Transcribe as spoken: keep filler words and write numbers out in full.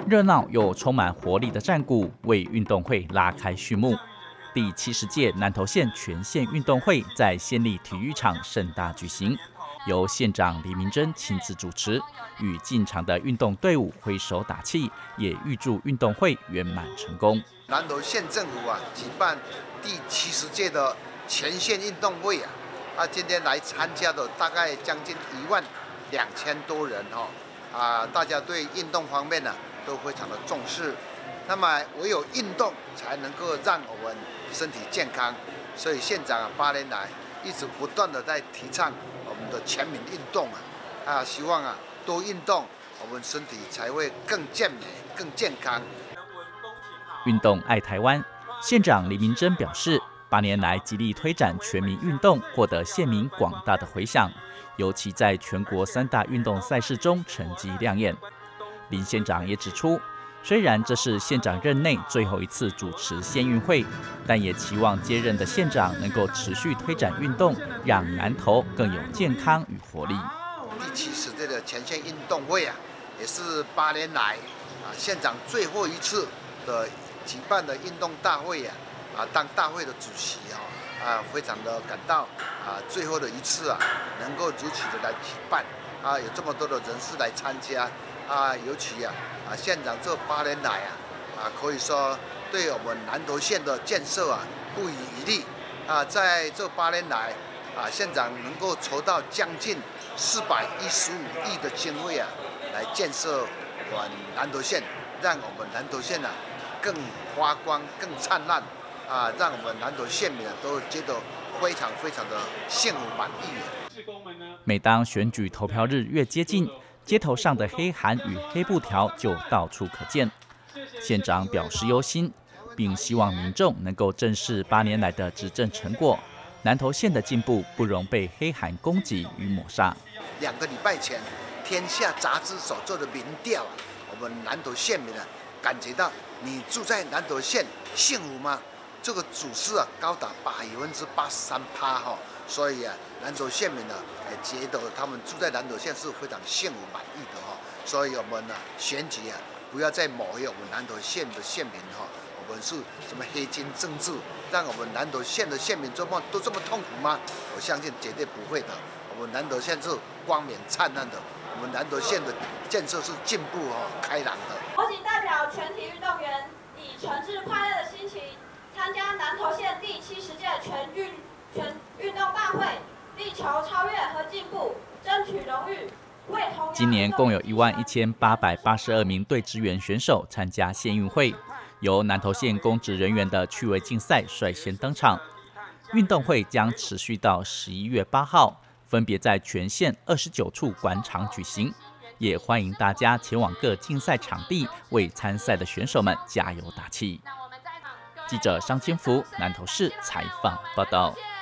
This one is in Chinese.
热闹又充满活力的战鼓为运动会拉开序幕。第七十届南投县全县运动会在县立体育场盛大举行，由县长李明珍亲自主持，与进场的运动队伍挥手打气，也预祝运动会圆满成功。 南投县政府啊，举办第七十届的全县运动会啊，啊，今天来参加的大概将近一万两千多人哈、哦，啊，大家对运动方面呢、啊、都非常的重视。那么唯有运动才能够让我们身体健康，所以县长啊八年来一直不断的在提倡我们的全民运动啊，啊，希望啊多运动，我们身体才会更健美、更健康。 运动爱台湾，县长李明珍表示，八年来极力推展全民运动，获得县民广大的回响，尤其在全国三大运动赛事中成绩亮眼。林县长也指出，虽然这是县长任内最后一次主持县运会，但也期望接任的县长能够持续推展运动，让南投更有健康与活力。 第七十届的全县运动会啊，也是八年来啊县长最后一次的举办的运动大会啊，啊当大会的主席啊，啊非常的感到啊最后的一次啊能够如期的来举办啊，有这么多的人士来参加啊，尤其啊啊县长这八年来啊啊可以说对我们南投县的建设啊不遗余力啊，在这八年来啊县长能够筹到将近四百一十五亿的经费啊，来建设我们南投县，让我们南投县啊更发光、更灿烂啊，让我们南投县民啊都觉得非常非常的幸福满意。 每当选举投票日越接近，街头上的黑函与黑布条就到处可见。县长表示忧心，并希望民众能够正视八年来的执政成果，南投县的进步不容被黑函攻击与抹杀。 两个礼拜前，天下杂志所做的民调啊，我们南投县民啊感觉到你住在南投县幸福吗？这个指数啊高达百分之八十三趴哈，所以啊南投县民呢也觉得他们住在南投县是非常幸福满意的哈，所以我们呢选举啊不要再抹黑我们南投县的县民哈，我们是什么黑金政治，让我们南投县的县民这么都这么痛苦吗？我相信绝对不会的，我们南投县是光明灿烂的，我们南投县的建设是进步哈开朗的。 我谨代表全体运动员，以诚挚快乐的心情，参加南投县第七十届全运全运动大会，力求超越和进步，争取荣誉。 今年共有一万一千八百八十二名队职员选手参加县运会，由南投县公职人员的趣味竞赛率先登场。运动会将持续到十一月八号，分别在全县二十九处馆场举行。也欢迎大家前往各竞赛场地，为参赛的选手们加油打气。记者商千福南投市采访报道。